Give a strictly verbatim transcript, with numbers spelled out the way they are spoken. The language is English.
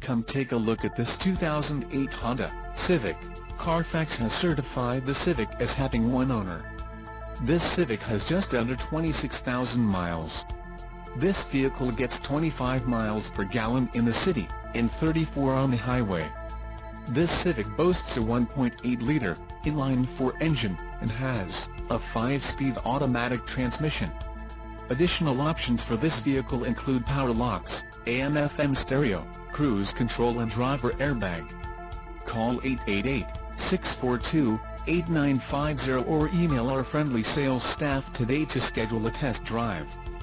Come take a look at this two thousand eight Honda Civic. Carfax has certified the Civic as having one owner. This Civic has just under twenty-six thousand miles. This vehicle gets twenty-five miles per gallon in the city, and thirty-four on the highway. This Civic boasts a one point eight liter inline-four engine, and has a five-speed automatic transmission. Additional options for this vehicle include power locks, A M F M stereo, cruise control and driver airbag. Call eight eight eight, six four two, eight nine five zero or email our friendly sales staff today to schedule a test drive.